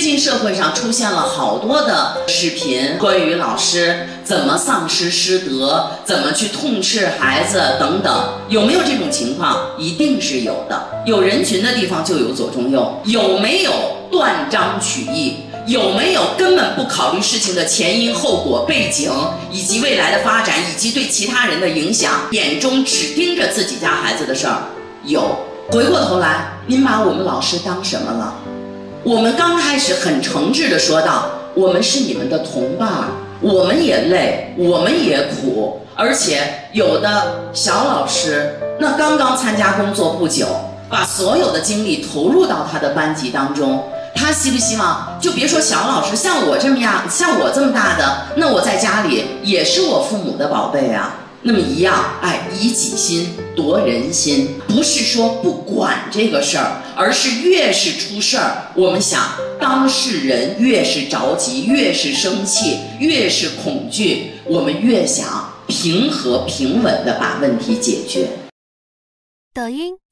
近社会上出现了好多的视频，关于老师怎么丧失师德，怎么去痛斥孩子等等，有没有这种情况？一定是有的。有人群的地方就有左中右，有没有断章取义？有没有根本不考虑事情的前因后果、背景以及未来的发展，以及对其他人的影响，眼中只盯着自己家孩子的事儿？有。回过头来，您把我们老师当什么了？我们刚开始很诚挚地说道，我们是你们的同伴，我们也累，我们也苦，而且有的小老师那刚刚参加工作不久，把所有的精力投入到他的班级当中，他希不希望就别说小老师，像我这么样，像我这么大的，那我在家里也是我父母的宝贝啊。那么一样，以己心夺人心，不是说不管这个事儿，而是越是出事儿，我们想当事人越是着急，越是生气，越是恐惧，我们越想平和平稳地把问题解决。 抖音。